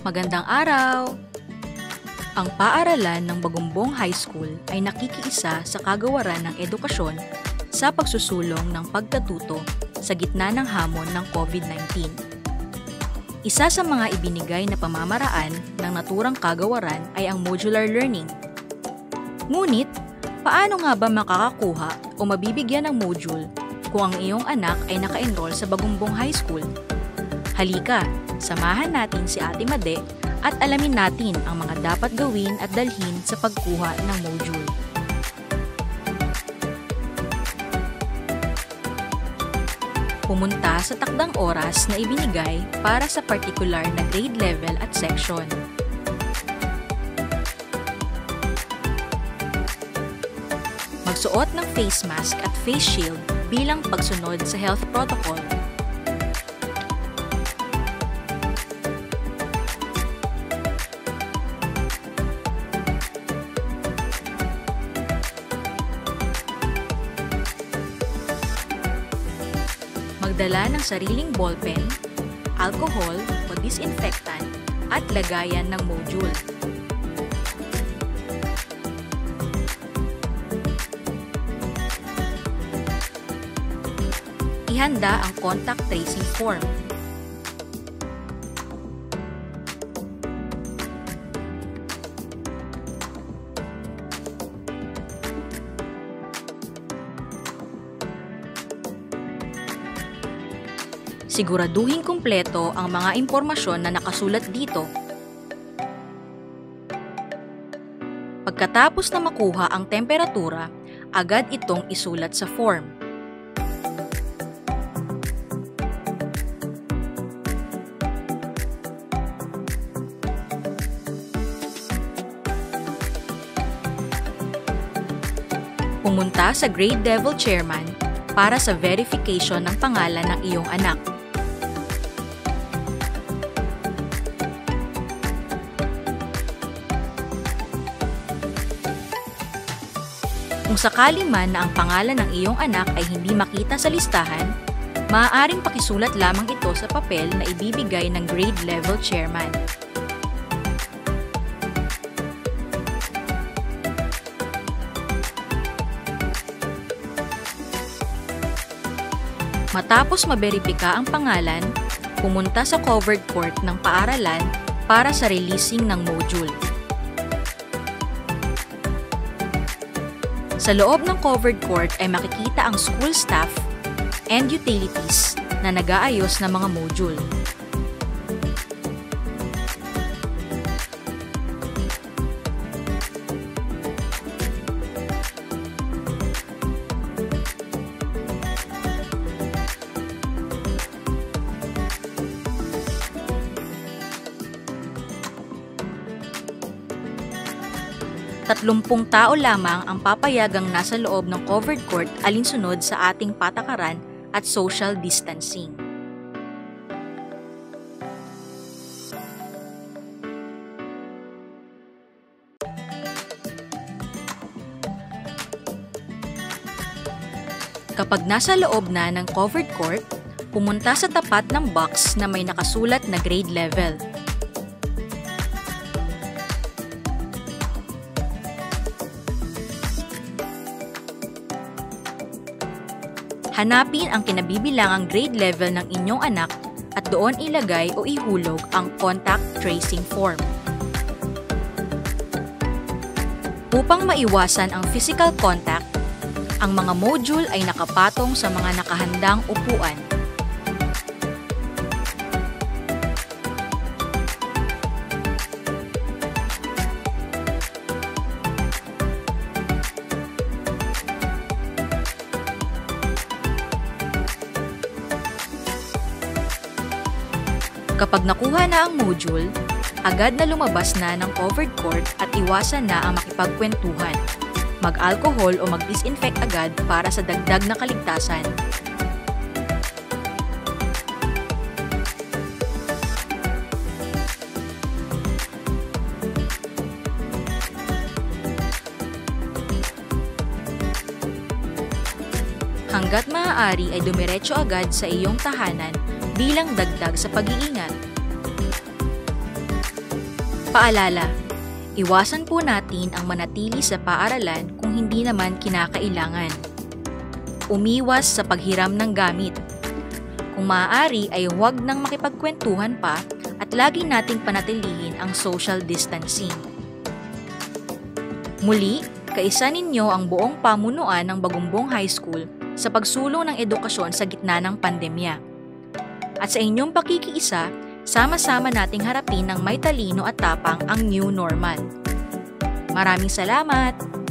Magandang araw! Ang paaralan ng Bagumbong High School ay nakikiisa sa kagawaran ng edukasyon sa pagsusulong ng pagkatuto sa gitna ng hamon ng COVID-19. Isa sa mga ibinigay na pamamaraan ng naturang kagawaran ay ang modular learning. Ngunit, paano nga ba makakakuha o mabibigyan ng module kung ang iyong anak ay naka-enroll sa Bagumbong High School? Halika, samahan natin si Ate Made at alamin natin ang mga dapat gawin at dalhin sa pagkuha ng module. Pumunta sa takdang oras na ibinigay para sa partikular na grade level at section. Magsuot ng face mask at face shield bilang pagsunod sa health protocol. Magdala ng sariling ballpen, alcohol o disinfectant at lagayan ng module. Ihanda ang contact tracing form. Siguraduhin kumpleto ang mga impormasyon na nakasulat dito. Pagkatapos na makuha ang temperatura, agad itong isulat sa form. Pumunta sa grade level chairman para sa verification ng pangalan ng iyong anak. Kung sakali man na ang pangalan ng iyong anak ay hindi makita sa listahan, maaaring pakisulat lamang ito sa papel na ibibigay ng grade level chairman. Matapos maberipika ang pangalan, pumunta sa covered court ng paaralan para sa releasing ng module. Sa loob ng covered court ay makikita ang school staff and utilities na nag-aayos ng mga module. Tatlumpung tao lamang ang papayagang nasa loob ng covered court alinsunod sa ating patakaran at social distancing. Kapag nasa loob na ng covered court, pumunta sa tapat ng box na may nakasulat na grade level. Hanapin ang kinabibilangang grade level ng inyong anak at doon ilagay o ihulog ang contact tracing form. Upang maiwasan ang physical contact, ang mga module ay nakapatong sa mga nakahandang upuan. Kapag nakuha na ang module, agad na lumabas na ng covered court at iwasan na ang makipagkwentuhan. Mag-alcohol o mag-disinfect agad para sa dagdag na kaligtasan. Hanggat maaari ay dumiretso agad sa iyong tahanan bilang dagdag sa pag-iingat. Paalala, iwasan po natin ang manatili sa paaralan kung hindi naman kinakailangan. Umiwas sa paghiram ng gamit. Kung maaari ay huwag nang makipagkwentuhan pa at lagi nating panatilihin ang social distancing. Muli, kaisa ninyo ang buong pamunuan ng Bagumbong High School sa pagsulong ng edukasyon sa gitna ng pandemya. At sa inyong pakikiisa, sama-sama nating harapin ng may talino at tapang ang new normal. Maraming salamat!